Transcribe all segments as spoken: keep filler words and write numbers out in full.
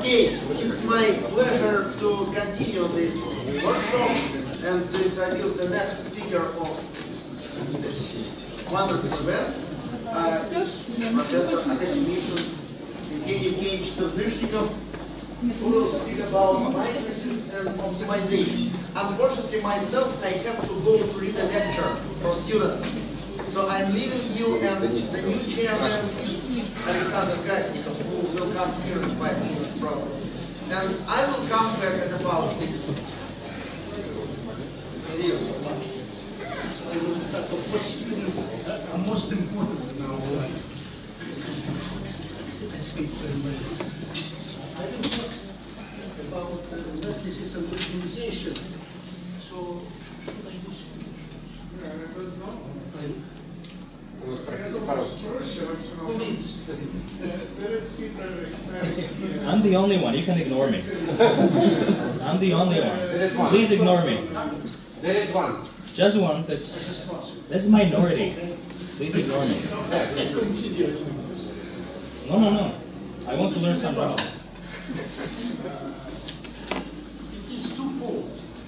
Okay, it's my pleasure to continue this workshop and to introduce the next speaker of this wonderful event. Uh, it's Professor Academician Evgeny Evgenyich Turdышnikov, who will speak about matrices and optimization. Unfortunately, myself, I have to go to read a lecture for students. So I'm leaving you, and the new chairman is Alexander Gasnikov, who will come here in five minutes probably. And I will come back at about six. See you. I will start. Of course, students are most important in our life. I think so. I will talk about uh, matrices and optimization. So, should I use it? I don't know. I'm the only one. You can ignore me. I'm the only one. Please ignore me. There is one. Just one. That's that's minority. Please ignore me. No, no, no. I want to learn some Russian. It is twofold.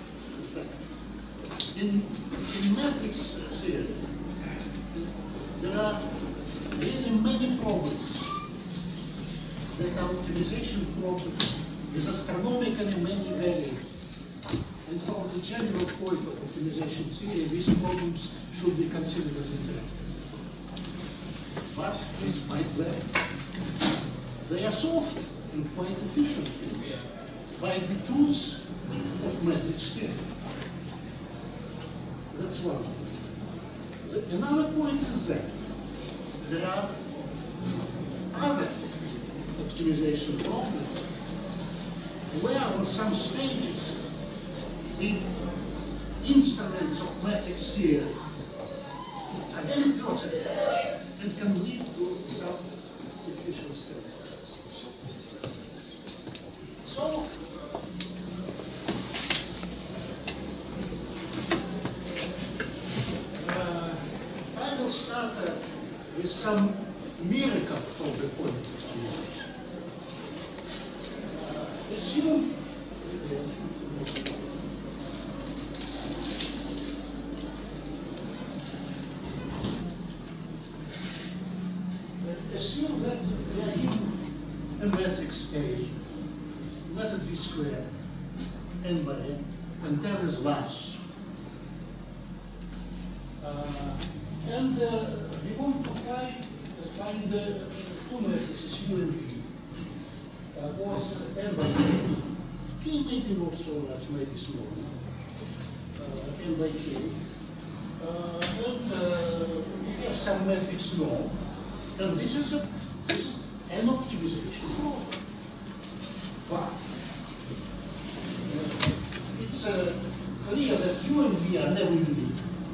In in matrix theory, there are really many problems that are optimization problems with astronomically many variables. And from the general point of optimization theory, these problems should be considered as interactive. But despite that, they are solved and quite efficiently by the tools of matrix theory. That's one. The, another point is that there are other optimization problems where on some stages the instruments of matrix theory are very pertinent and can lead to some efficient strategies. So, I will start uh, with some miracle from the point of optimization. Uh, assume, uh, assume that we are given a matrix A, let it be square, n by n, and there is large. Uh, and uh, we want to try uh, find uh, two matrices, U and V, uh, both n by k. K maybe not so large, maybe small. Uh, n by k. Uh, and uh, we have some matrix norm. And this is, a, this is an optimization problem. But uh, it's uh, clear that U and V are never unique.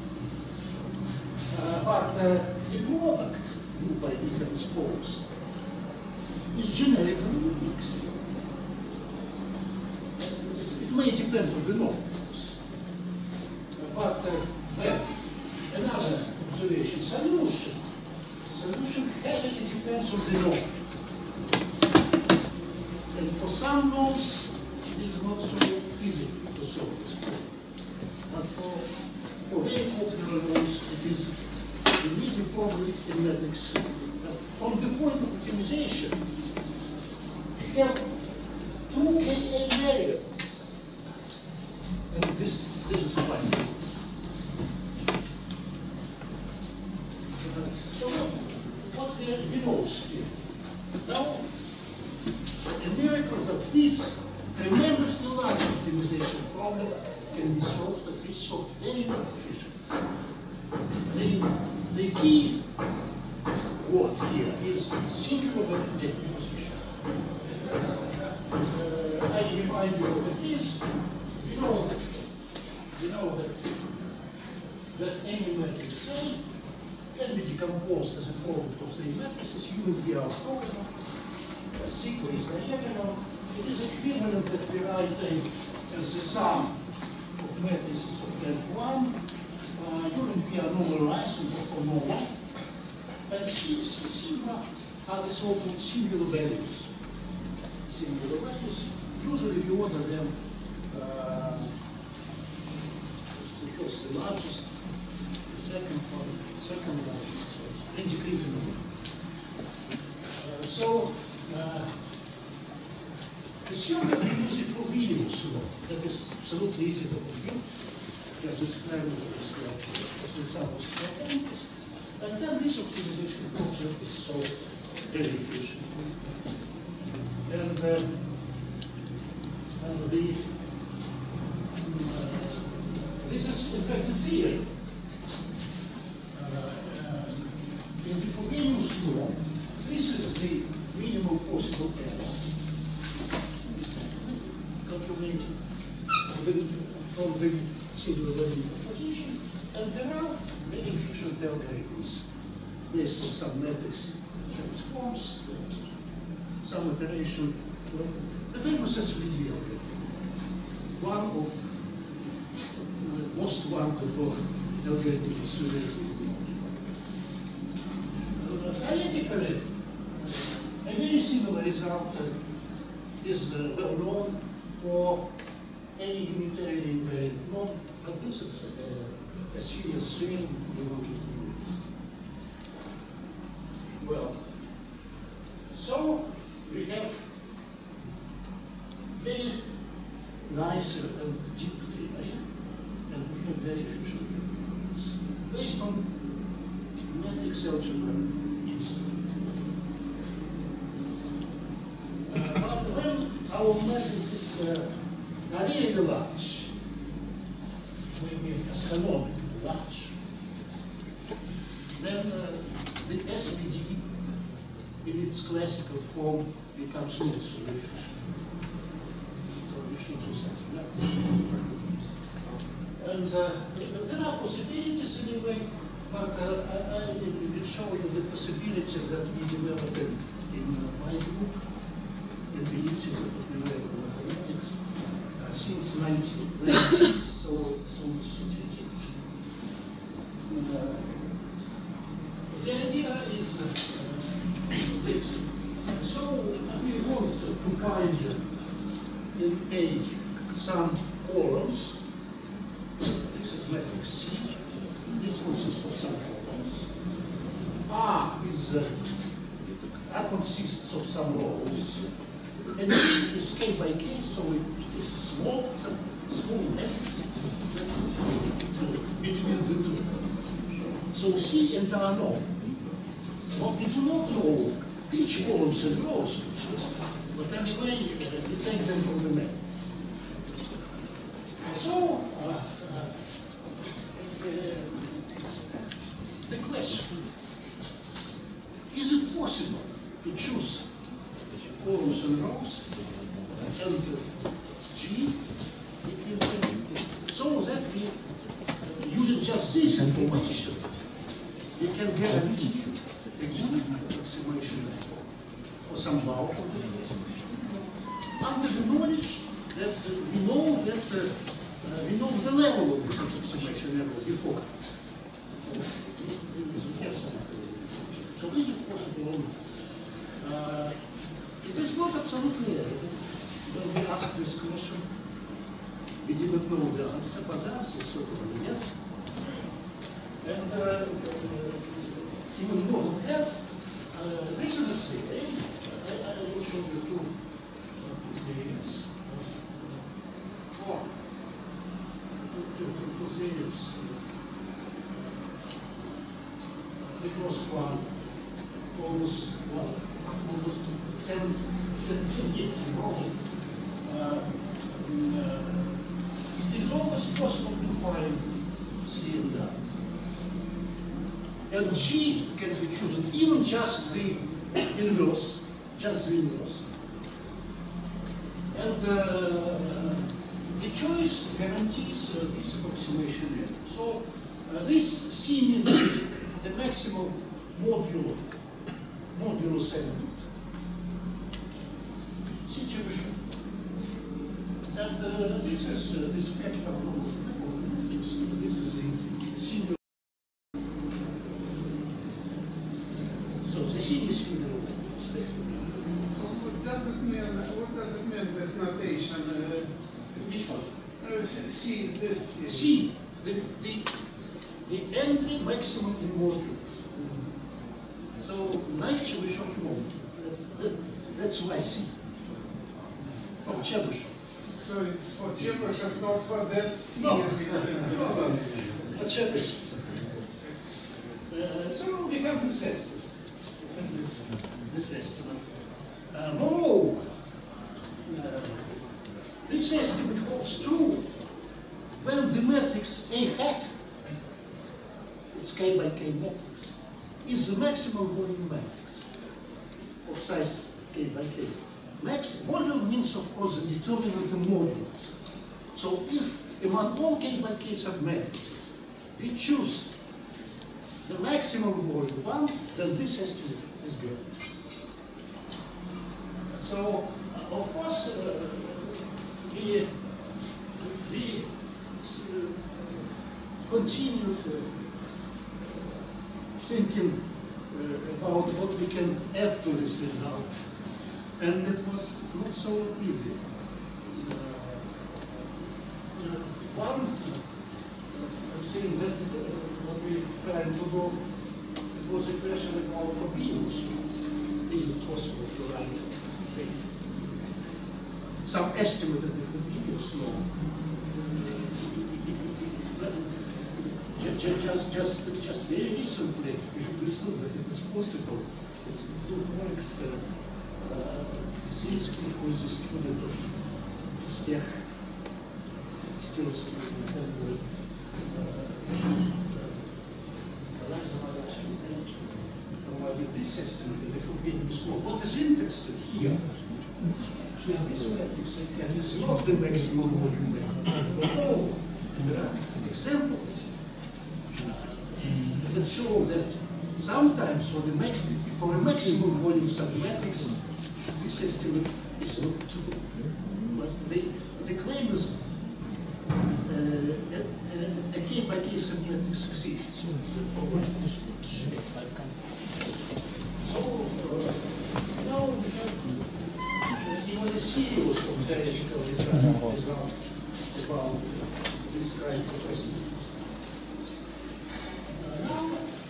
Uh, but uh, the product U by V transposed is generically unique. It may depend on the norm, of course. Uh, but uh, then another observation: solution. Solution heavily depends on the norm. And for some norms, it is not so easy to solve this problem. But for, for very popular norms, it is an easy problem in matrix. Uh, from the point of optimization, we have two K A variables. And this, this is quite good. Uh, so, what we, we know still? Now, a miracle that this tremendously large optimization problem can be solved, at least solved very well efficiently. The, the key word here is singular decomposition. Uh, I remind you of this. We know that, we know that, that any matrix A can be decomposed as a product of three matrices, U and V are orthogonal, sigma is diagonal. It is equivalent that we write A as the sum of matrices of rank one. Uh, U and V are normalized and therefore normal. And C, sigma are the so-called singular values. singular values. Usually we order them uh, the first, the largest, the second one, the second largest, so it's in decreasing order. Uh, so, uh, assume that we use it for videos law. That is absolutely easy to compute. Just describe it, describe it. As an example, and then this optimization project is solved very efficiently. And uh, uh, the uh, this is in fact a theory. Uh, uh, in the Frobenius law, this is the minimum possible error calculated from the singular value proposition, and there are very efficient algorithms based on some matrix transforms, uh, some operation, uh, the famous S V D algorithm, one of the most wonderful algorithms. Uh, theoretically, a very similar result uh, is uh, well known for any unitary invariant norm, but this is uh, a serious thing you want to use. Well, so we have very nice and deep theory, and we have very efficient theories based on matrix algebra instruments. Uh, but when our matrix is uh, are really large, maybe astronomically large, then uh, the S V D in its classical form becomes not so efficient. So we should do something like that. And uh, there are possibilities anyway, but uh, I, I will show you the possibilities that we developed in uh, my group, in the Institute of Numerical Mathematics, since nineteen nineties, so it's almost thirty years. Uh, the idea is uh, this. So we want to find in A some columns. This is matrix C. This consists of some columns. R is uh, R consists of some rows. And it is k by k, so it is small, some small matrix between the two. So C and R know. But we do not know which columns and rows to choose. But anyway, we take them from the map. So, uh, uh, the question, is it possible to choose columns and rows and G so that we, uh, using just this information, we can guarantee a good approximation or some bound combination under the knowledge that uh, we know that uh, uh, we know the level of this approximation level before. So this is possible. Uh, It is not absolutely evident. When we asked this question, we didn't know the answer, but the answer is certainly yes. And uh, uh, even more than that, uh, this is a theory. I, I will show you two theories. Or two, two, two theories. The first one, almost, well, almost seven, seventeen years ago, uh, uh, it is always possible to find C and R. And G can be chosen, even just the inverse, just the inverse. And uh, the choice guarantees uh, this approximation error. So uh, this C means the maximum modulo, modulus element situation. And uh, this is uh, the spectrum of the matrix. This is the single. So the single single spectrum. So what does it mean? What does it mean, this notation? Uh, Which one? uh, C, this C. C, the, the, the entry maximum in modules. So, like Chebyshev law, that's, that, that's why C, from Chebyshev. So it's for Chebyshev, not for that C. No. which is- For Chebyshev. Uh, so we have this estimate. This, this estimate. Uh, moreover, uh, this estimate holds true when the matrix A hat, it's K by K matrix, is the maximum volume matrix of size K by K. Max volume means, of course, the determinant of modules. So if among all K by K submatrices we choose the maximum volume one, then this estimate is good. So, uh, of course, uh, we, we uh, continued uh, thinking uh, about what we can add to this result. And it was not so easy. Uh, uh, one uh, thing that uh, what we tried to do, it was a question about Frobenius. Is it possible to write the, some estimate of the Frobenius law? Just, just, just, just very recently we understood that it is possible. It's two colleagues, uh, uh, Zinsky, who is a student of Stech, still a student, and uh, provided this estimate in the Frobenius law. What is interesting here, here this matrix again is not the maximum volume matrix. Oh, there are examples that show that sometimes for the max, for a maximum volume submatrix, this estimate is not true. But the, the claim is uh, a, a, a K by K submatrix exists. So uh, now we have even a series of theoretical results about this kind of estimates. Now,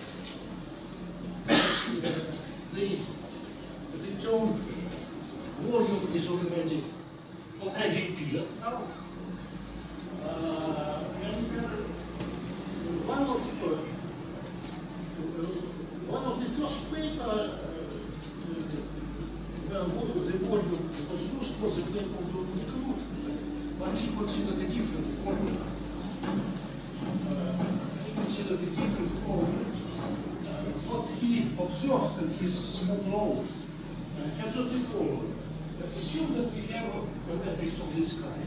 the, the term volume is already, already appeared now. Uh, and uh, one of uh, one of the first paper uh, where the volume was used was the paper of Nicole, but he considered a different formula. Uh, he considered a different formula. What he observed in his small note uh, absolutely followed. Assume that we have a matrix of this kind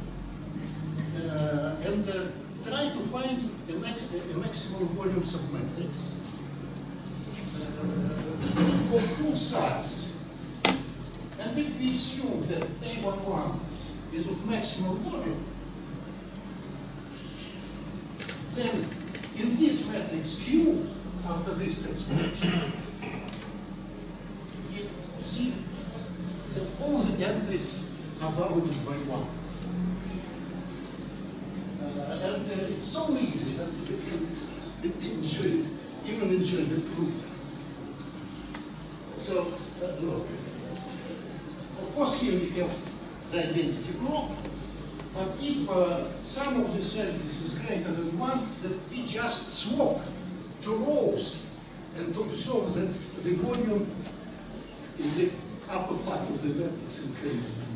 uh, and uh, try to find a, max a maximum volume submatrix uh, of full size. And if we assume that A eleven is of maximum volume, then in this matrix Q, after this transformation, you see that all the entries are bounded by one. Uh, and uh, it's so easy that you can enjoy, even enjoy the proof. So, uh, look. Of course, here we have the identity group, but if uh, sum of these entries is greater than one, then we just swap two rows and observe that the volume in the upper part of the matrix increased.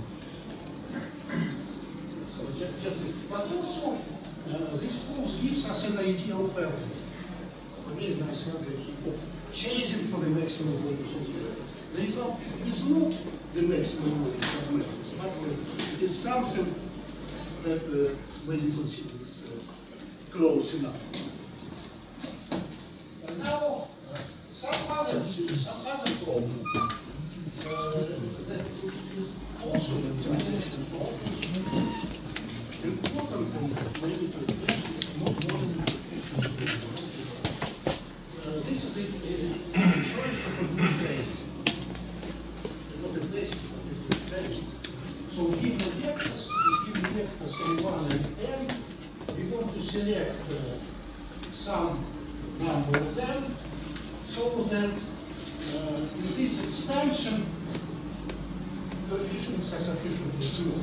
So just, just but also uh, this proof gives us an idea of algorithm, a very nice algorithm of chasing for the maximum volume of the matrix. The result is not the maximum volume of matrix, but it is something that uh, may be considered as uh, close enough. And now, uh, some other some other problem uh, that also an international problem. Important and maybe to is not more than uh, this is the uh, choice of a good frame. Not a place, but a good frame. So given vectors, given vectors m one and n, we want to select uh, some number of them, so that uh, in this expansion, coefficients are sufficiently small.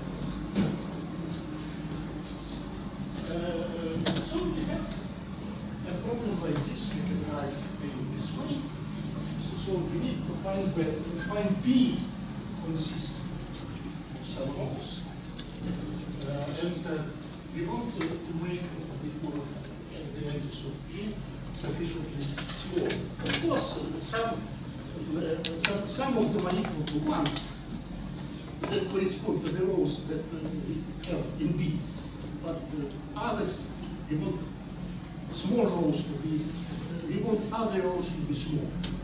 Uh, so we have a problem like this. We can write in this way. So, so we need to find B, to find P consists of some rows, uh, and uh, we want to, to make the, the values of P sufficiently small. Of course, uh, some, uh, some some of them are equal to one. That correspond to the rows that uh, we have in B, but uh, others we want small rows to be. Uh, we want other rows to be small.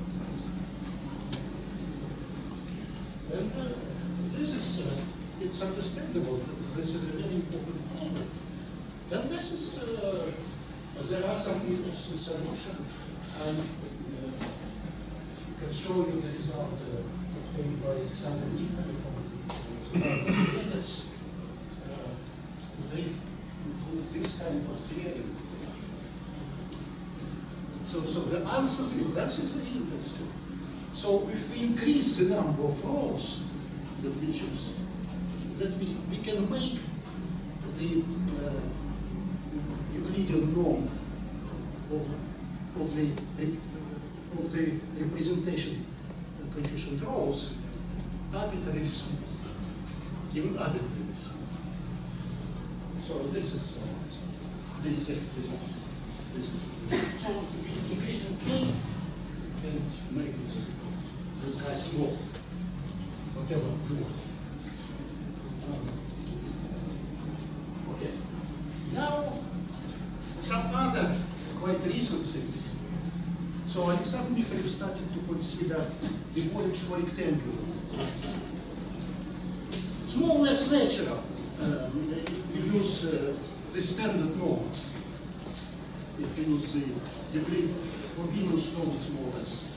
And uh, this is, uh, it's understandable that this is a very important problem. And this is, uh, there are some interesting solutions, and uh, I can show you the result uh, obtained by Alexander Nikolai from the Let's uh, they do this kind of theory. So, so the answer is, that is very interesting. So if we increase the number of rows that we choose, that we, we can make the uh, Euclidean norm of, of, the, of the representation coefficient rows arbitrarily small, even arbitrarily small. So this is uh, the exact result. This is, so to be increasing k, we can make this this guy small, whatever you want. Um, okay. Now, some other quite recent things. So Alexander Mikhailov started to consider the volumes for rectangular. It's more or less natural uh, if we use uh, the standard norm. If we use the degree for Venus norm, it's more or less.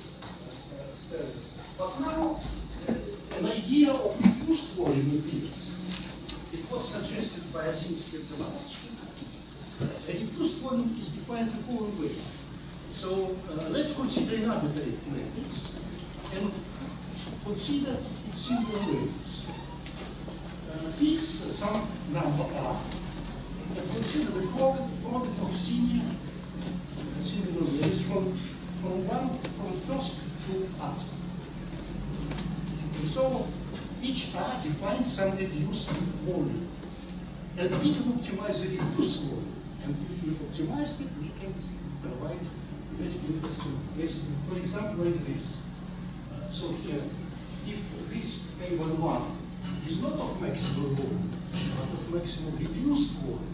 But now, an idea of reduced volume appears. It was suggested by Asinsky and Zelansky. A reduced volume is defined the following way. So uh, let's consider an arbitrary matrix and consider its singular values. Uh, fix some number R and consider the product of similar singular values from from one from first to last. And so each R defines some reduced volume. And we can optimize the reduced volume. And if we optimize it, we can provide very interesting case. For example, like this. Uh, so here, if this A one one is not of maximal volume, but of maximal reduced volume,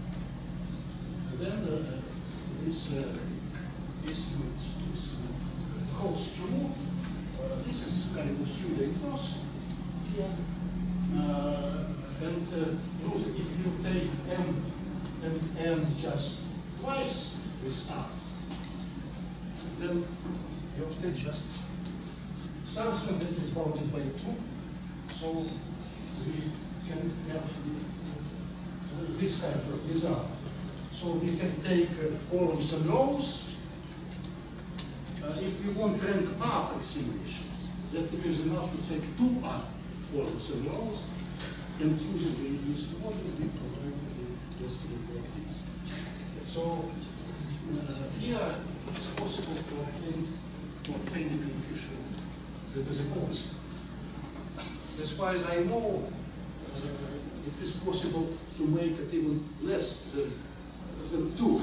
then uh, this uh, this this holds true. Uh, this is kind of pseudo inverse here. Uh, and uh, if you take M and M just twice with R, then you obtain just something that is bounded by two. So we can have this kind of result. So we can take uh, columns and rows. Uh, if we want rank R approximation, that it is enough to take two R columns and rows, and using the reduced volume, we provide the estimate like this. So uh, here it's possible to obtain, to obtain the coefficient that is a constant. As far as I know, uh, it is possible to make it even less than, than two,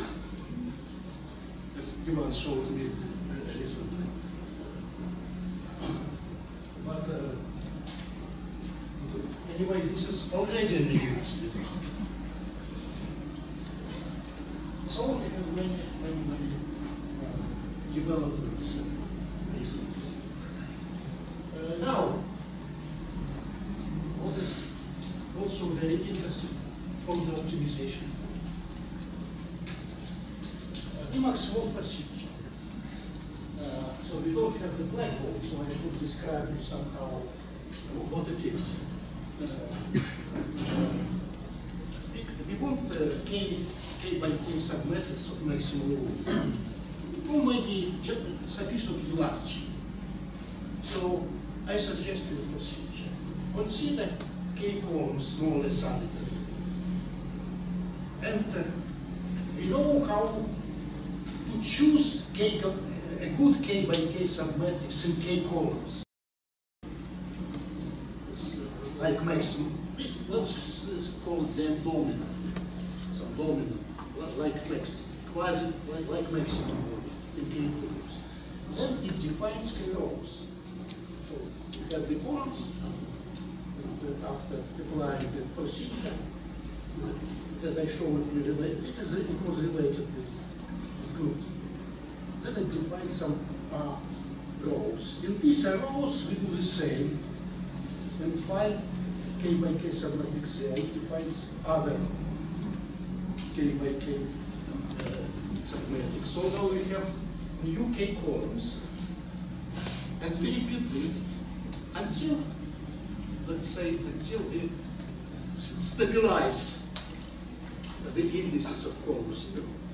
as Ivan showed me uh, recently. But uh, anyway, this is already a rigorous result. So we have many, many, many uh, developments uh, recently. Uh, now, what is also very interesting from the optimization. Uh, Emacs-Wall procedure. Uh, so we don't have the blackboard, so I should describe it somehow what it is. we want uh, k, k by k submatrix of maximum rule. Or maybe sufficiently large. So I suggest you a procedure. Consider k columns more or less arbitrary. And uh, we know how to choose k, a good k by k submatrix in k columns. It's like maximum. Let's just call them dominant. Some dominant, like maximum, quasi like, like maximum in k columns. Then it defines k rows. So you have the columns, and after applying the procedure that I showed you, it, is, it was related with, with group. Then it defines some uh, rows. In these rows, we do the same, and find k by k submatrix A defines other k by k uh, submatrix. So now we have new k columns, and we repeat this until, let's say, until we stabilize the indices of columns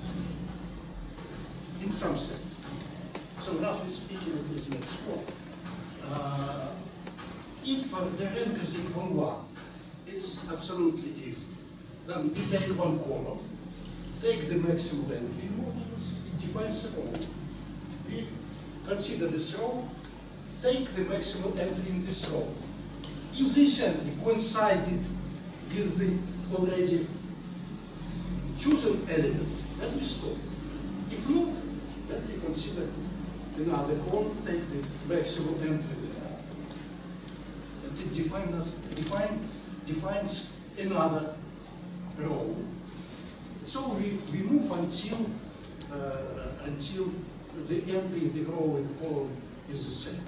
in some sense. So roughly speaking, this makes four. Uh, if uh, the rank is equal one, it's absolutely easy. Then we take one column, take the maximum entry modulus, it defines a row. We consider this row, take the maximum entry in this row. If this entry coincided with the already chosen element, then we stop. If not, then we consider another column, take the maximum entry there. And it defines, define, defines another row. So we, we move until uh, until the entry in the row and column is the same.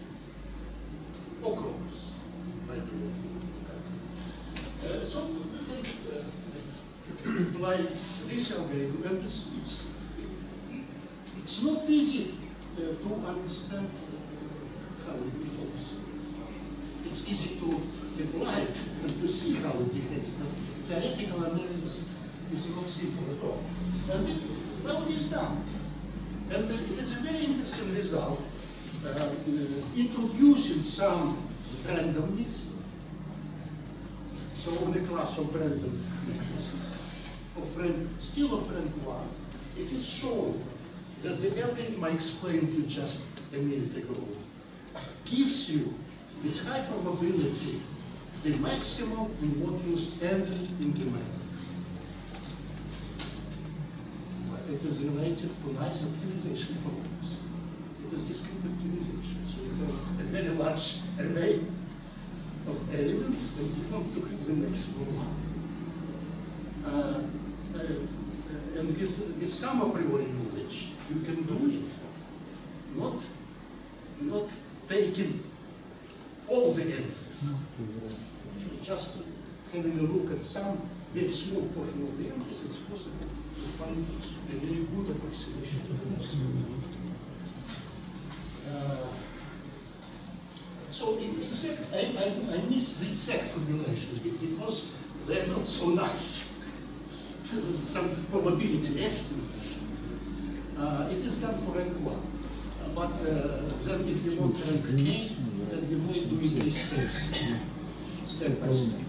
Or close. Uh, so uh, apply this algorithm, and it's, it's, it's not easy uh, to understand how it behaves. It's easy to apply it and to see how it behaves, but theoretical analysis is not simple at all. And it, well, it is done. And uh, it is a very interesting result, uh, uh, introducing some randomness. So in the class of random matrices, of rank, still of rank one, it is shown that the algorithm I explained to you just a minute ago gives you with high probability the maximum in modulus entry in the matrix. But it is related to nice optimization problems. It is discrete optimization. So you have a very large array of elements and you want to have the maximum one. Uh, uh, and with, with some a priori knowledge, you can do it. Not, not taking all the entries. Just having a look at some very small portion of the entries, it's possible to find a very good approximation to the maximum. Uh, so, in exact, I, I, I miss the exact formulations because they're not so nice. Some probability estimates. Uh, it is done for rank one. Uh, but uh, then if you want rank K, then you need doing these steps, step by step.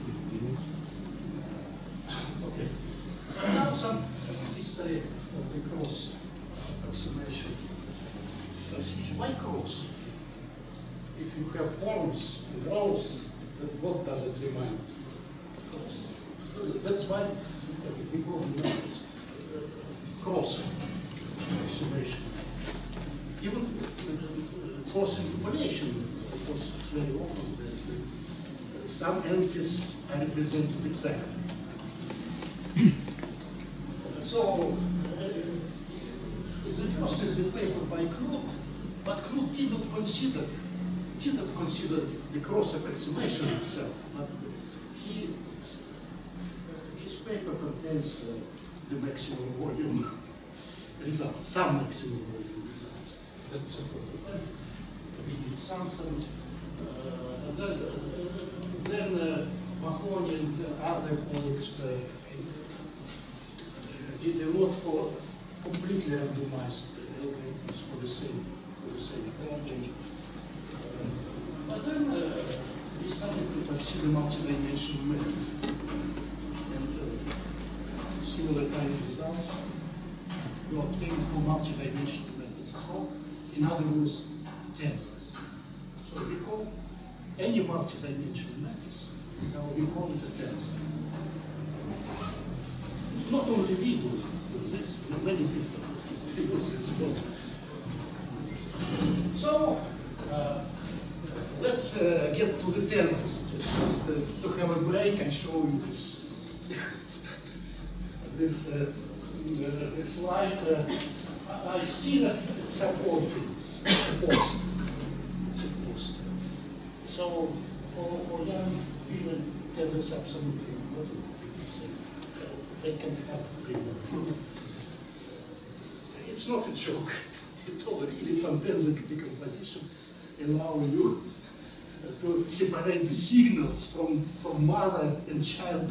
Okay. Now some history of the cross approximation procedure. Why cross? If you have columns and rows, then what does it remind? Cross. So that's why we call it cross approximation. Even cross interpolation, because it's very often that some entries are represented exactly. So, uh, the first is the paper by Knut, but Knut did not consider, did not consider the cross approximation itself, but he, his paper contains uh, the maximum volume results, some maximum volume results. That's a problem. We did something, uh, that, uh, then uh, Mahoney and other colleagues uh, did a lot for completely randomized algorithms for the same for the same problem. Uh, but then uh, we started to consider multidimensional matrices and uh, similar kind of results we obtained from multidimensional matrices. So, in other words, tensors. So we call any multidimensional matrix, now we call it a tensor. Not only we do this, many people use this word. So, uh, let's uh, get to the tensors. Just uh, to have a break and show you this this uh, uh, this slide. Uh, I see that it's a code fields. It's a post. It's a post. So, for, for young people, tensors absolutely important. They can have freedom. It's not a joke. It's all really some tensor decomposition allow you to separate the signals from, from mother and child.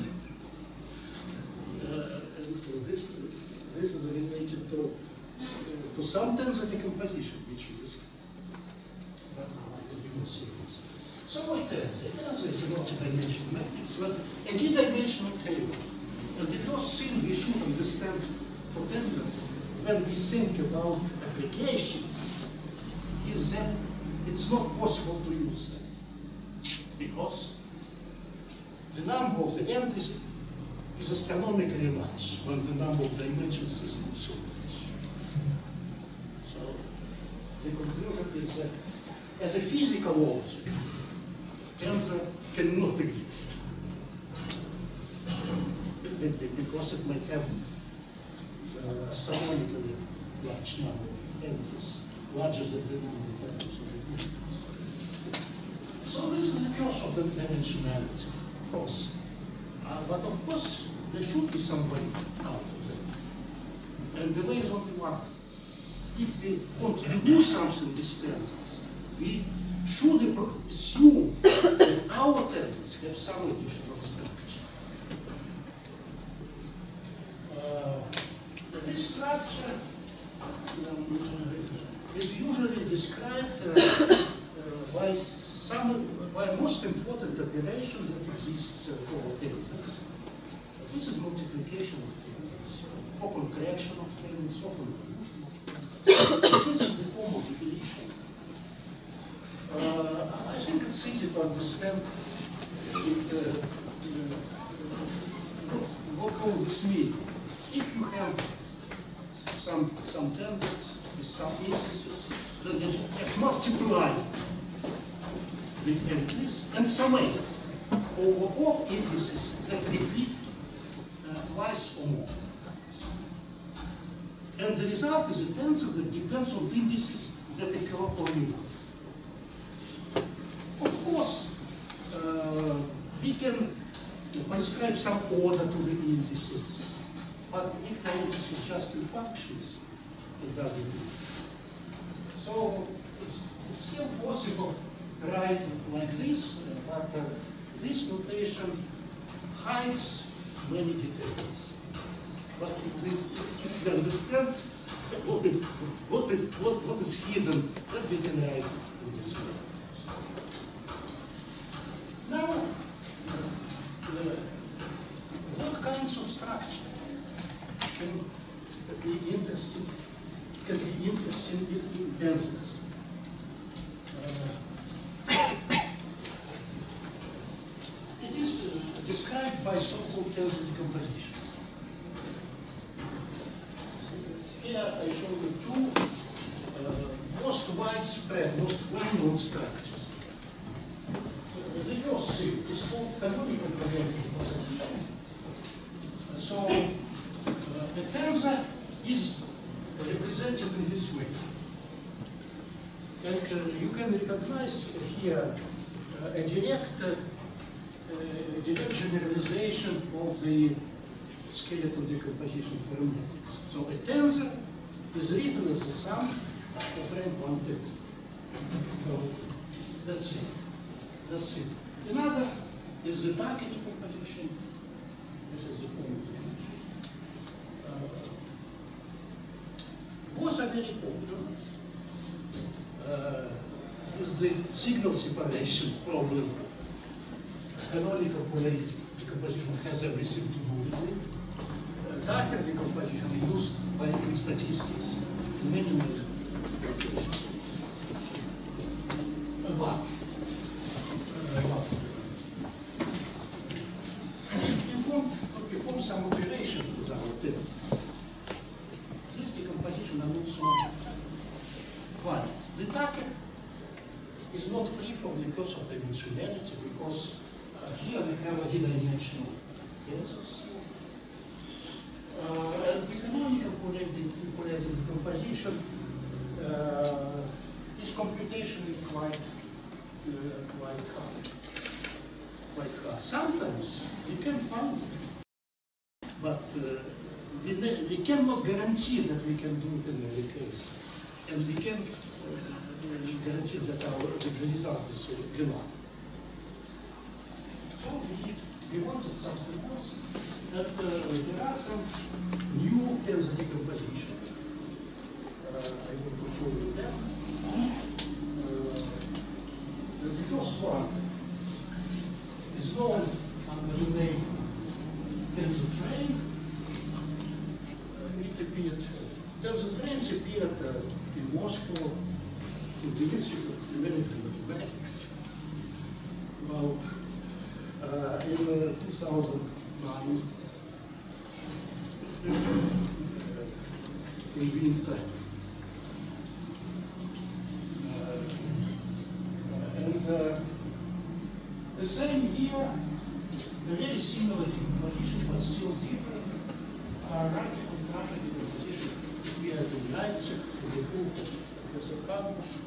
Uh, and this, this is related to, uh, to some tensor decomposition, which we discussed. But now I will be more serious. So a tensor, a tensor is a multi-dimensional matrix, but a d-dimensional table. And the first thing we should understand for tensors when we think about applications is that it's not possible to use them because the number of the entries is astronomically large when the number of dimensions is not so large. So the conclusion is that as a physical object, tensor cannot exist. Because it might have uh, astronomically large number of entries, larger than the number of atoms of the universe. So this is the curse of the dimensionality, of course. Uh, but of course, there should be some way out of that. And the way is only one. If we want to do something with tensors, we should assume that our tensors have some additional structure. Uh, this structure um, is usually described uh, uh, by some by a most important operation that exists uh, for tensors. Uh, this is multiplication of tensors, uh, open correction of tensors, open dilution of tensors. This is the form of definition. Uh, I think it's easy to understand it, uh, uh, what all this means. If you have some some tensors with some indices, then you just multiply the entries and summate over all indices that repeat uh, twice or more. And the result is a tensor that depends on the indices that occur once. Of course, uh, we can prescribe some order to the indices. But if the indices is just in functions, it doesn't do. So it's, it's still possible to write like this, but uh, this notation hides many details. But if we, if we understand what is, what, is, what, what is hidden, then we can write in this way. Now, uh, what kinds of structure can be interesting, can be interesting in tensors. Uh, it is uh, described by so-called tensor decompositions. Here I show you two uh, most widespread, most well-known structures. Uh, the first thing is called canonical covariant decomposition. Uh, so Uh, the tensor is represented in this way. And uh, you can recognize here uh, a direct, uh, uh, direct generalization of the skeletal decomposition for a matrix. So a tensor is written as the sum of rank one tensors. So that's it. That's it. Another is the darker decomposition. This is the formal definition. Uh, both are very popular. Uh, with the signal separation problem, canonical polarization decomposition has everything to do with it. Uh, darker decomposition used by in statistics in many, many applications. Uh, but, uh, but if you want to perform some operation with our tests, this decomposition are not so valid. The darker is not free from the curse of dimensionality because uh, here we have a d-dimensional tensors. Uh, and the canonical polarizing decomposition uh, is computationally quite, uh, quite hard. Quite hard. Sometimes we can find it, but uh, we, we cannot guarantee that we can do it in every case. And we can uh, guarantee that our the result is uh, reliable. So we, we wanted something else. And uh, there are some new tensor decomposition. Uh, I want to show you them. Uh, the first one is known under the name tensor train. Uh, it appeared, tensor trains appeared uh, in Moscow in the Institute of Military Mathematics. Well, uh, in uh, two thousand nine, uh, in winter. Uh, and uh, the same year, a very similar decomposition, but still different, uh, Racket and Racket decomposition appeared in Leipzig, in the group of Professor Kabush.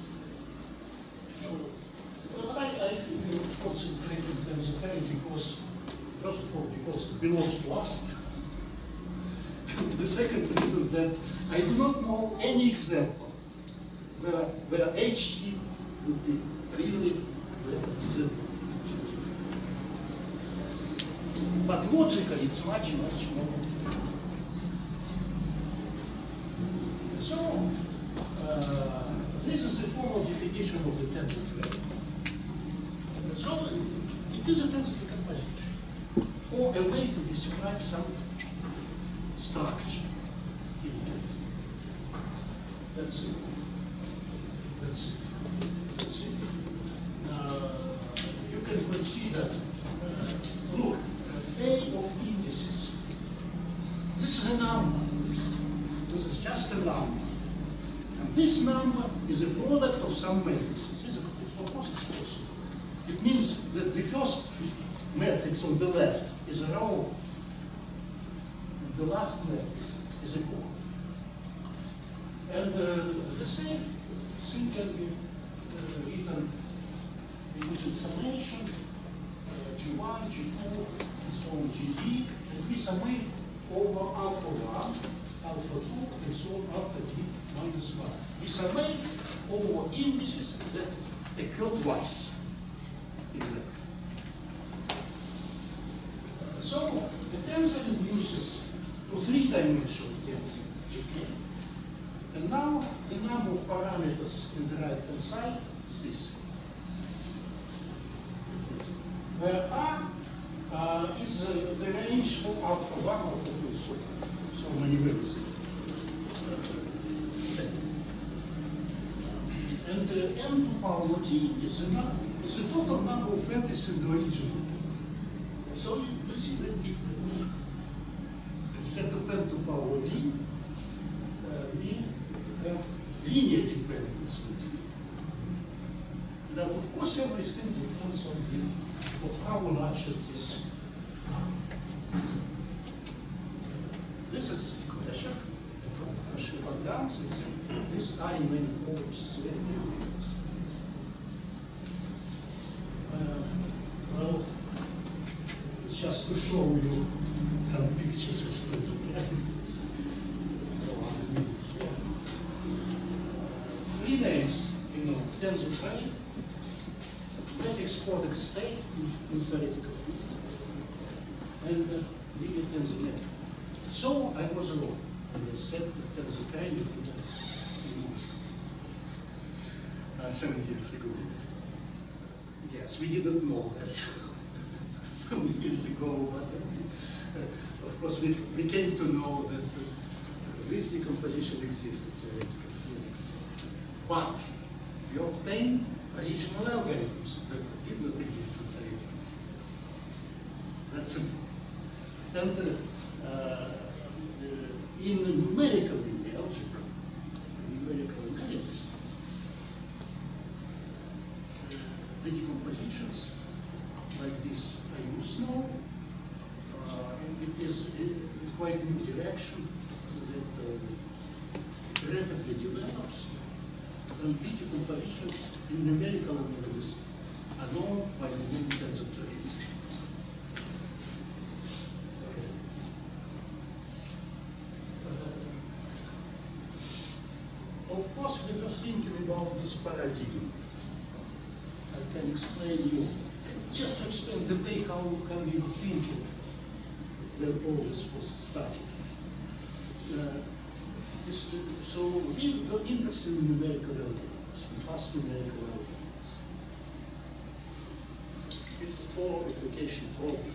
Well, I, I will concentrate on tensor train because, first of all, because it belongs to us. And the second reason that I do not know any example where, where H T would be really the but logically it's much, much more. So, uh, this is the formal definition of the tensor train. So, it is a tensor decomposition, or a way to describe some structure in it. That's it. That's it. That's it. Uh, you can consider, uh, look, A of indices. This is a number. This is just a number. And this number is a product of some matrices. Is a, of course it's possible. It means that the first matrix on the left is a row, and the last matrix is a column. And uh, the same thing can be uh, written using summation, uh, G one, G two, and so on, G D, and we summate over alpha one, alpha two, and so on, alpha d minus one. We summate over indices that occur twice. Exactly. Uh, so the tensor reduces to three-dimensional tensor, G K. And now the number of parameters in the right-hand side is this. Where R uh, is uh, the range for alpha one, alpha two, so, so many values. And uh, n to power t is a, is the total number of entries in the original. So you, you see the difference. Instead of n to power t, uh, we have linear dependence with t. Now, of course, everything depends on the of how large it is. This is a question. The question about the answer is this I in many problems is very difficult. Uh, well, just to show you some pictures of tensor train. Three names, you know, tensor train. mathematics product state in, in theoretical physics and uh, leave it as net. So I was wrong, and I said that as a kind of uh, seven years ago. Yes, we didn't know that some years ago, but uh, of course we, we came to know that uh, this decomposition exists in theoretical physics. But we obtained original algorithms that did not exist in theoretical physics. That's simple. And uh, uh, in numerical algebra, numerical analysis, the decompositions like this are used now. Uh, it is in quite new direction that uh, rapidly develops, and the decompositions in numerical analysis are known by the name tensor trains. Of course, we were thinking about this paradigm. I can explain you, just to explain the way how, how you think it when all this was started. Uh, this, so we were interested in numerical algorithms, in fast numerical algorithms, for application problem.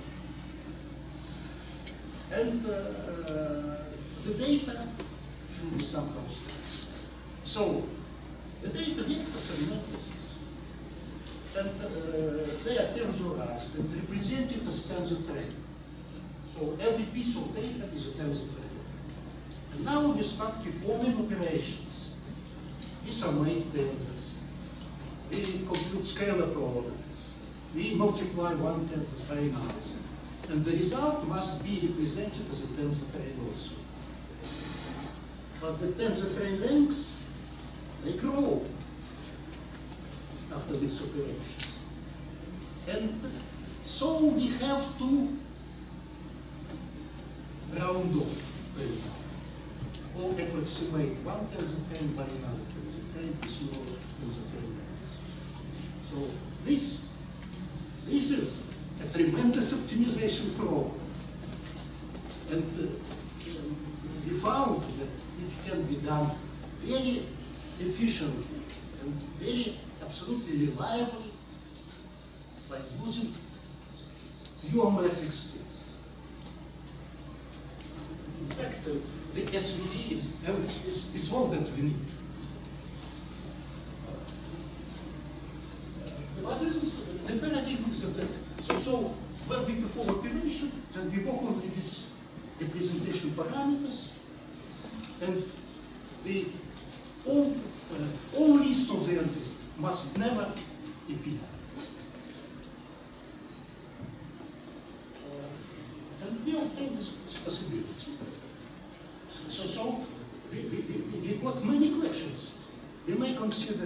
And uh, the data should be somehow scarce. So, the data vectors are matrices, and uh, they are tensorized and represented as tensor train. So, every piece of data is a tensor train. And now we start performing operations. We summate tensors, we compute scalar products, we multiply one tensor by another, and the result must be represented as a tensor train also. But the tensor train lengths, they grow after these operations. And so we have to round off the result, or approximate one tensor train by another tensor train with smaller tensor train lengths. So this, this is a tremendous optimization problem. And uh, we found that it can be done very efficiently and very absolutely reliably by using geometric tools. In fact, uh, the S V D is, is, is all that we need. Uh, but this is the paradigm is that. So, so when we perform operation, then we work on these representation parameters, and the all, uh, all list of the entries must never appear. Uh, and we obtain this possibility. So, so, so we, we, we, we got many questions. We may consider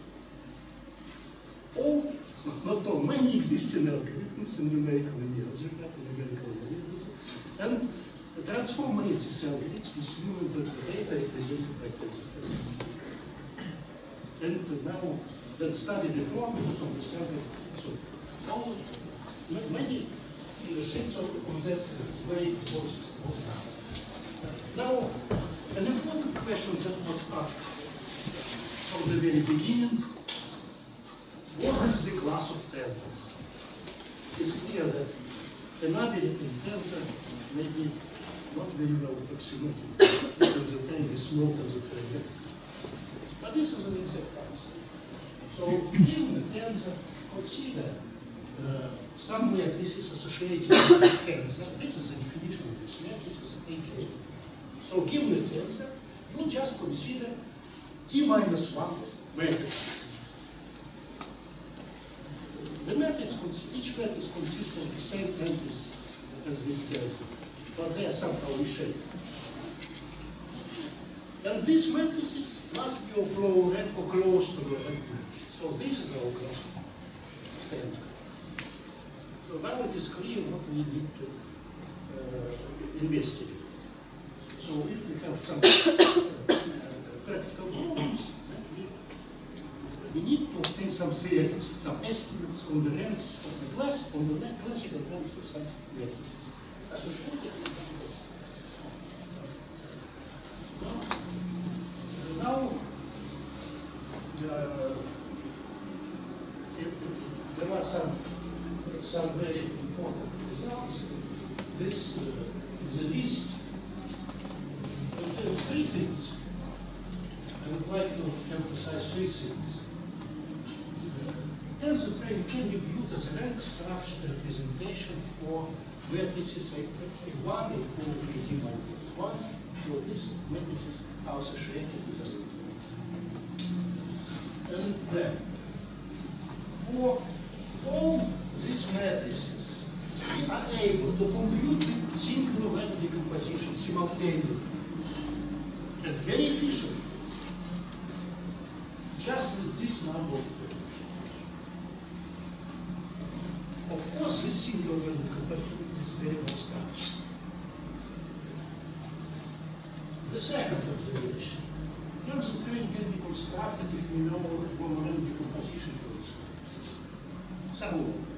all, not all, many existing algorithms in numerical algebra, numerical analysis, and transform these algorithms assuming that the data represented by tensor trains. And now that study the properties of this algorithm. So, so many things on that way was done. Now, an important question that was asked from the very beginning: what is the class of tensors? It's clear that an aberrant tensor may be not very well approximated because the train is smaller than the train. But this is an exact answer. So, given the tensor, consider uh, some matrices associated with this tensor. This is the definition of this matrix, A K. So, given the tensor, you just consider T minus one matrices. The matrix, each matrix consists of the same entries as this tensor, but they are somehow reshaped. And these matrices must be of low rank or close to the rank. So this is our class of tensor. So now it is clear what we need to uh, investigate. So if we have some uh, practical problems, then we we need to obtain some theorems, some estimates on the ranks of the class, on the classical ranks of such matrices. Now, uh, there are some, some very important results. This uh, is a list of three things. I would like to emphasize three things. Tensor train can be viewed as a rank structure representation for matrices A one, A two, A T minus one. So these matrices are associated with a and then, for all these matrices, we are able to compute the single value decomposition simultaneously and very efficiently, just with this number of terms. Of course, this single value decomposition is very much structured. The second observation. Tensor train can be constructed if we know Monogram decomposition for this. Some of them.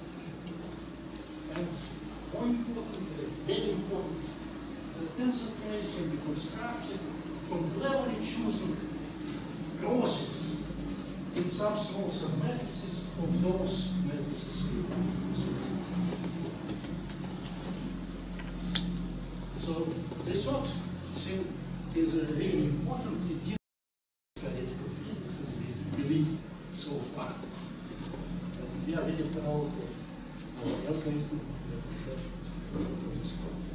And more important, very important, the tensor train can be constructed from cleverly choosing crosses in some small submatrices of those matrices. So the third thing is uh, really important. It gives theoretical physics as we believe so far. And we are very proud of our algorithm that we have for this problem.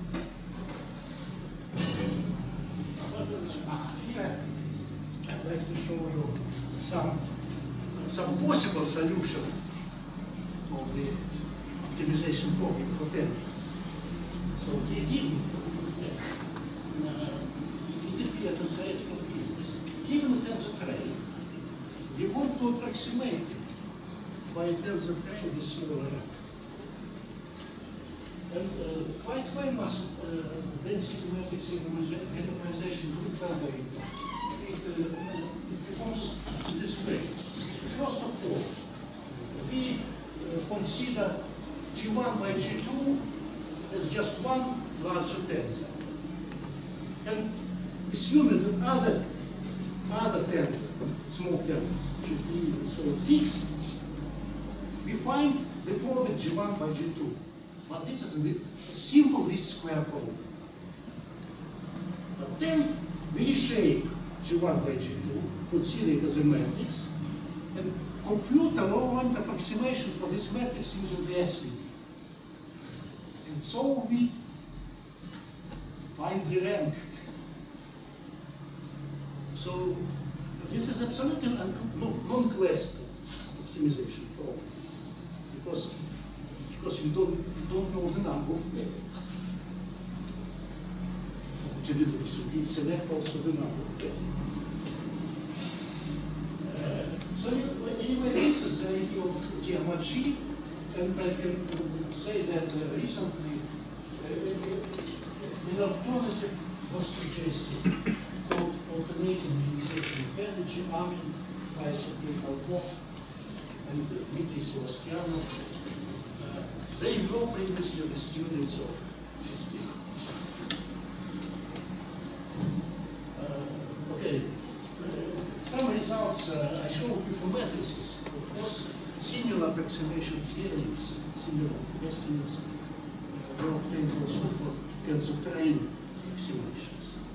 Here I'd like to show you some, some possible solution of the optimization problem for tensors. So given uh, to theoretical physics, given a tensor train, we want to approximate it by a tensor train with smaller ranks. And uh, quite famous uh, density matrix generalization group algorithm. It, uh, it performs this way. First of all, we uh, consider G one by G two as just one larger tensor. And assuming that other, other tensors, small tensors, G three and so on, fixed, we find the product G one by G two. But this is a simple least square problem. But then we reshape G one by G two, consider it as a matrix, and compute a low-rank approximation for this matrix using the S V D. And so we find the rank. So this is absolutely a non-classical optimization problem, because because we don't don't know the number of variables. For optimization, we select also the number of variables. Uh, so anyway, this is the idea of Tiamat-G, and I can say that uh, recently uh, an alternative was suggested. Alternating minimization of energy, Amin, by Sergei Kalkov, and Dmitry Sebastianov. Uh, they were previously the students of Fistic. Uh, okay, uh, some results uh, I showed you for matrices. Of course, similar approximation theorems, similar estimates uh, were obtained also for tensor train approximations.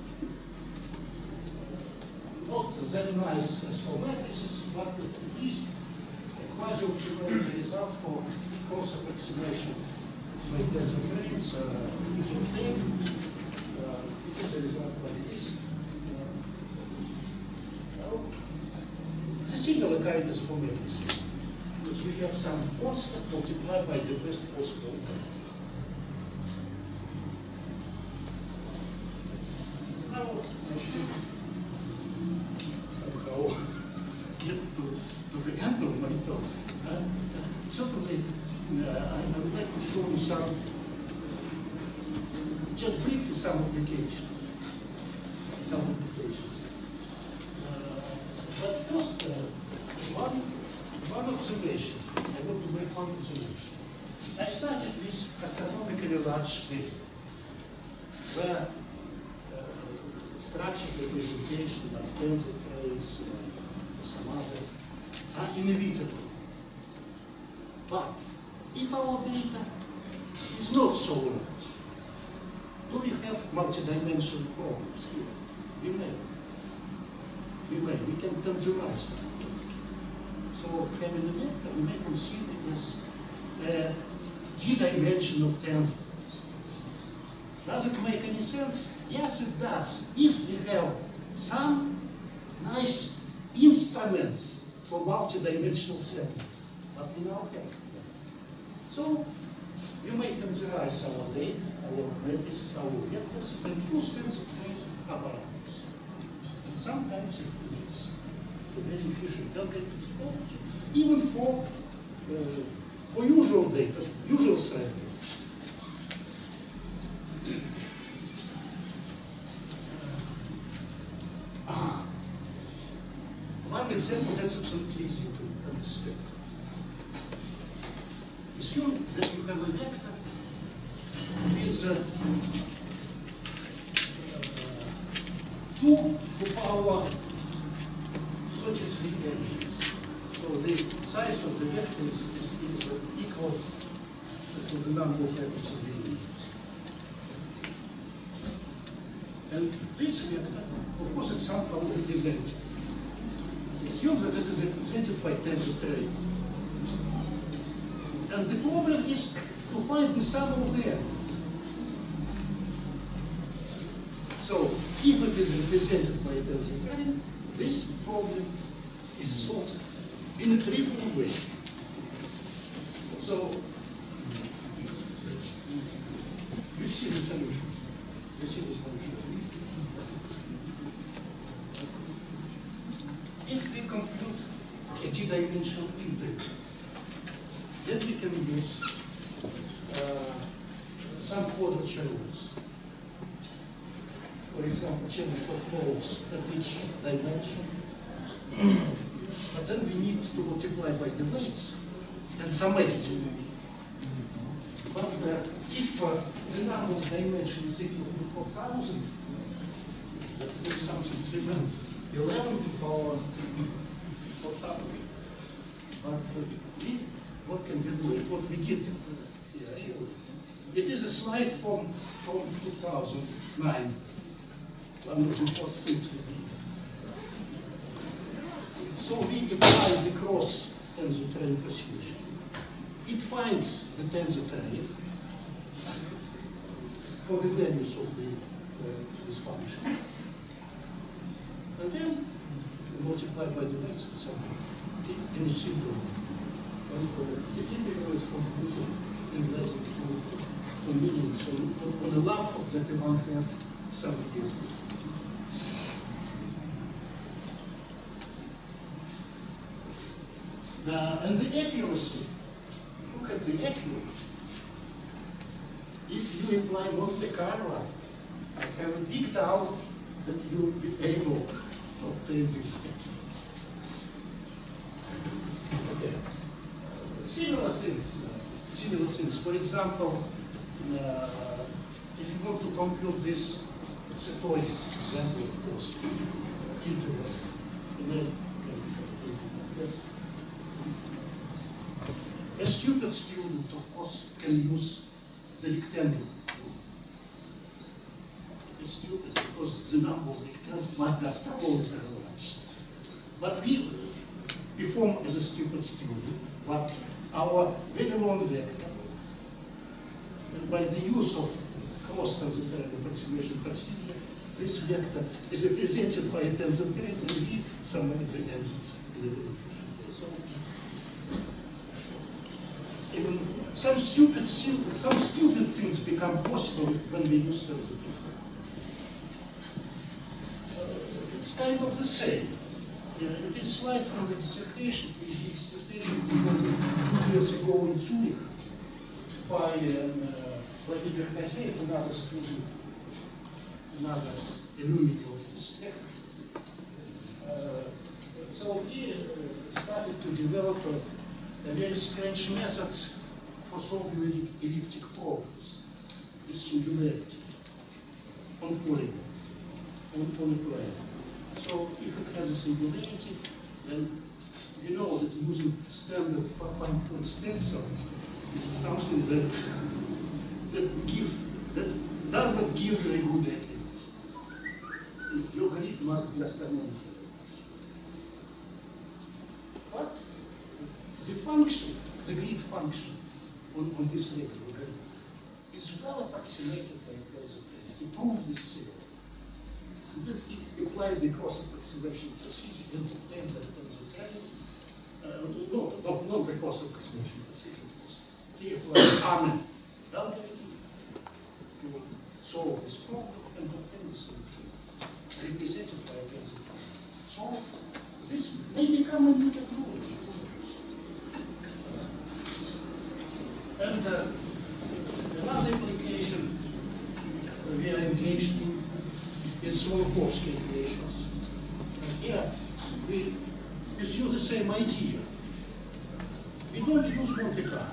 Not very nice as for matrices, but at least a quasi-optimal result for cross approximation by tensor trains uh, is obtained. Uh, it is a result like this. Uh, the similar kind is for matrices, because we have some constant multiplied by the best possible value. Now I should get to, to the end of my talk. Uh, certainly, uh, I, I would like to show you some, just briefly, some applications. Some applications. Uh, but first, uh, one observation. I started with astronomically large data, where uh, structured representation like tensor trace, uh, some other, are inevitable. But if our data is not so large, do we have multidimensional problems here? We may. We may. We can tensorize them. So having a vector, we may consider as a d-dimensional tensor. Does it make any sense? Yes, it does. If we have some nice instruments for multidimensional tensors, but we now have them. So we may tensorize our data, our matrices, our vectors, and use tensor trace apparatus. And sometimes it leads to very efficient algorithms also, even for uh, for usual data, usual size data. Ah, one example that's absolutely easy to understand. Assume that you have a vector with uh, two to the power thirty-three elements. So the size of the vector is, is, is uh, equal to the number of atoms of the universe. And this vector, of course, it's somehow represented. Assume that it is represented by tensor trace. And the problem is to find the sum of the atoms. So, if it is represented by a tensor trace, this problem is solved in a trivial way. So, you see the solution. You see the solution. If we compute a d-dimensional integral, then we can use uh, some quadrature rules. For example, Chernyshov rules at each dimension. But then we need to multiply by the weights and summate it. But uh, if uh, the number of dimensions is equal to four thousand, that is something tremendous. eleven to the power four thousand. But uh, we, what can we do? It, what we did here. It is a slide from, from two thousand nine. One of the first things we did. So we apply the cross tensor trace procedure. It finds the tensor trace for the values of the, uh, this function. And then we multiply by the weights and so on in a simple way. And uh, the integral is from little in less than two minutes on, on a laptop that one had some years before. Uh, and the accuracy, look at the accuracy. If you apply Monte Carlo, I have a big doubt that you will be able to obtain this accuracy. Okay. Uh, similar things, uh, similar things. For example, uh, if you want to compute this setoid example, of course, integral, then yes. A stupid student, of course, can use the rectangle. It's stupid because the number of rectangles might be astronomically large. But we perform as a stupid student, but our very long vector, and by the use of cross-tensor trace approximation procedure, this vector is represented by a tensor trace and we summate the energies in a very efficient way. So, even some stupid, some stupid things become possible when we use tensor trace. Uh, it's kind of the same. Uh, it is slide from the dissertation, PhD dissertation devoted two years ago in Zurich by um, uh, Vladimir Kazeev, another student, another alumni of STEC. Uh, so he uh, started to develop a a very strange methods for solving elliptic problems with singularity on polygons, on polyplane. So if it has a singularity, then you know that using standard five-point stencil is something that that give that does not give you a good accuracy. Your grid must be astronomical. But the function, the grid function on, on this regular grid is well approximated by Pelzet. He proved this theory. And then he applied the cross approximation procedure and obtained that Pelzet uh, no, no, not the cross approximation procedure, because he applied Amen algorithm to solve this problem and obtain the solution represented by Pelzet. So this may become a new technology. And uh, another application we are engaged in is Solokovsky equations. And here we pursue the same idea. We don't use Monte Carlo.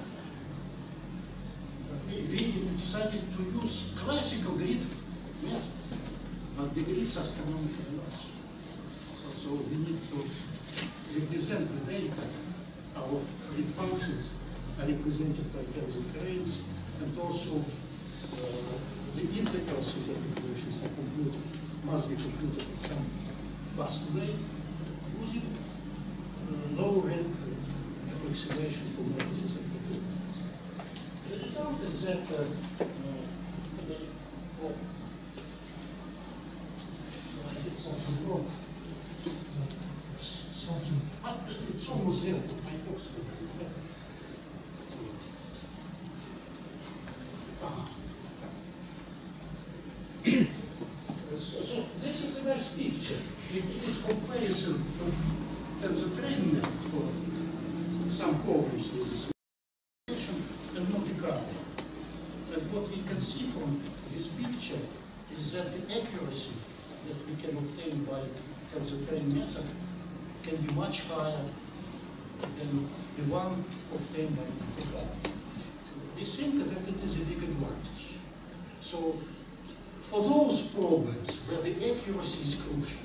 We, we decided to use classical grid methods, but the grids are astronomically large. So, so we need to represent the data of grid functions are represented by Pelzet rates, and also uh, the integrals of the equations are computed, must be computed in some fast way using uh, low rank approximation for matrices of probabilities. The result is that uh, uh, oh, I did something wrong. Something, but it's almost there. I hope so. So, so this is a nice picture. It, it is comparison of Pelzet training method for some problems with this and Monte Carlo. And what we can see from this picture is that the accuracy that we can obtain by Pelzet training method can be much higher than the one obtained by Monte Carlo. We think that it is a big advantage. So, for those problems where the accuracy is crucial,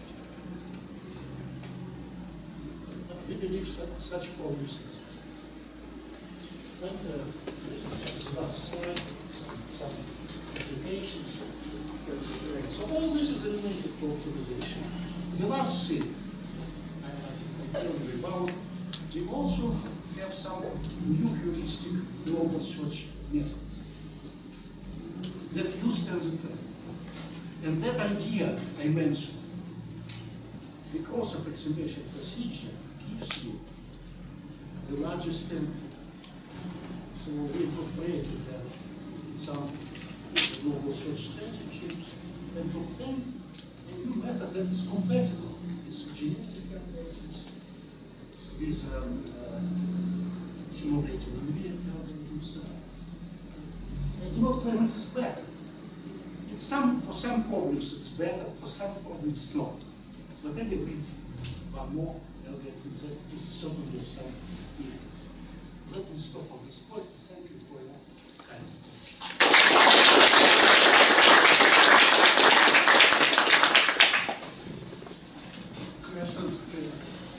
we believe that such problems exist. And uh, this is the last slide, some, some applications. So all this is related to optimization. The last thing I, I tell you about, we also have some new heuristic global search methods that use Pelzet. And that idea I mentioned, the cross approximation procedure gives you the largest template. So we incorporated that in some global search strategy and obtain a new method that is compatible with genetic algorithms, with um, uh, simulated numeric algorithms. I do not claim it is better. It's some, for some problems it's better, for some problems it's not. But then it needs one more algorithm that is certainly of some interest. Let me stop on this point. Thank you for your kind attention. Questions, please.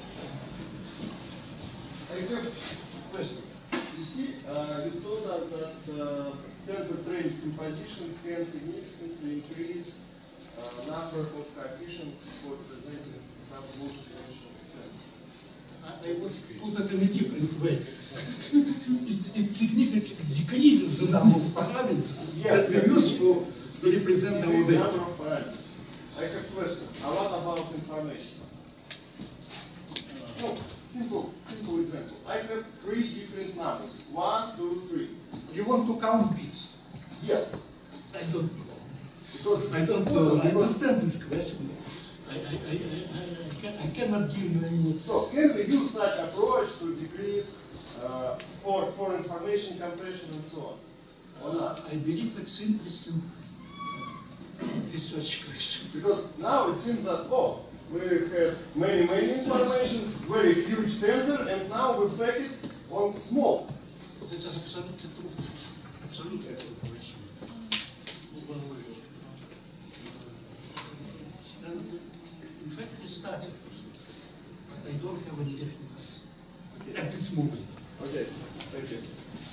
I have a question. You see, uh, you told us that uh, Pelzet trained composition can significantly increase uh, number of coefficients for presenting some multidimensional tensor. I, I would put it in a different way. it, it significantly decreases the number of parameters Yes, that yes. we use for to represent our Increase data. number of parameters. I have a question. A lot about information. No, simple, simple example. I have three different numbers. One, two, three. You want to count bits? Yes. I don't know. Because I don't know. I understand this question. I, I, I, I, I, can, I cannot give you any. So can we use such approach to decrease uh, for, for information compression and so on? Or not? I believe it's interesting research question. Because now it seems that, oh, we have many, many information, very huge tensor, and now we pack it on small. This is absolutely true. Absolutely true. And in fact, we started, but I don't have any definite answer at this moment. Okay, thank you.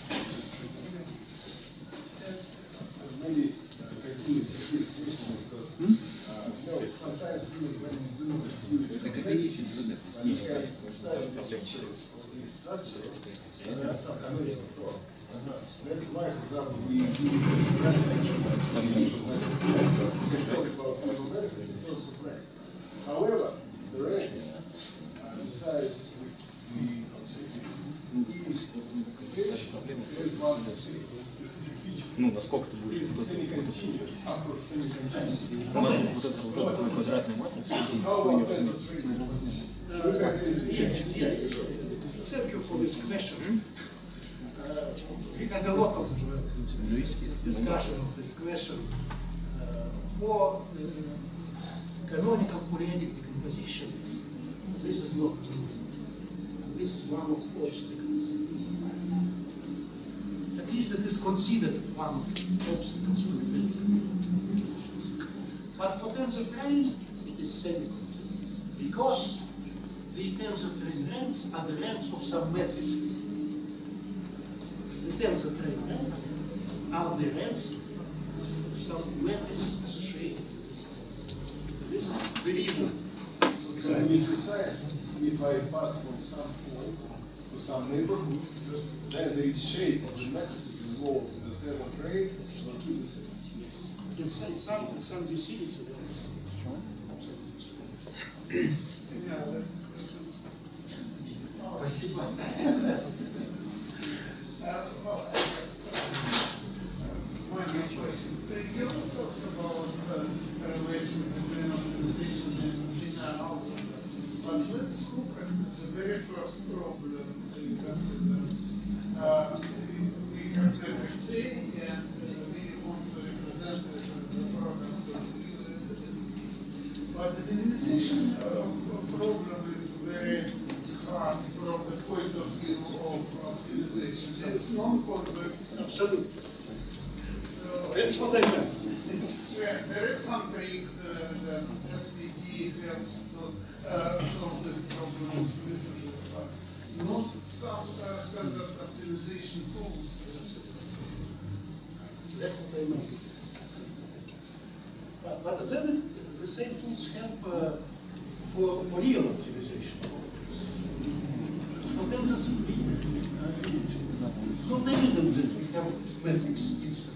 Maybe continue this question because uh, you know, sometimes when you do a huge information, when you can study the structures of the structure, there are some canonical problems. That's why, for example, we use practices. We can talk about mathematics in terms of practice. However, the range, uh, besides the ease of interpretation, there is one specific feature. Ну, насколько ты будешь вот этот вот этот твой квадратный матрикс? Yes, yes. Thank you for this question. Uh, we had a lot of discussion of this question. Uh, for uh, canonical periodic decomposition, this is not true. This is one of the obstacles. At least it is considered one of the obstacles for the periodic decompositions. But for tensor train, it is semi-continuous. Because the tensor train ranks are the ranks of some matrices. The tensor train ranks are the ranks of some matrices associated with this tensor. This is the reason. So we decide if I pass from some point to some neighborhood, then the shape of the matrices involved in the tensor train will be the same. It's, it's some, it's some vicinity. Any other questions? Спасибо. One more question. You talked about the relation between optimization and linear algebra. But let's look at the very first problem we considered. Uh, we have matrix A and uh, we want to represent it as a program to use it. But the minimization uh, problem is very hard from the point of view of optimization. It's non-convex. Absolutely. So That's what I meant. yeah, there is some trick uh, that S V T helps to uh, solve this problem explicitly, but not some uh, standard optimization tools. That's what I meant. But, but then the same tools help uh, for, for real optimization. For them, this, uh, it's not evident that we have metrics instead.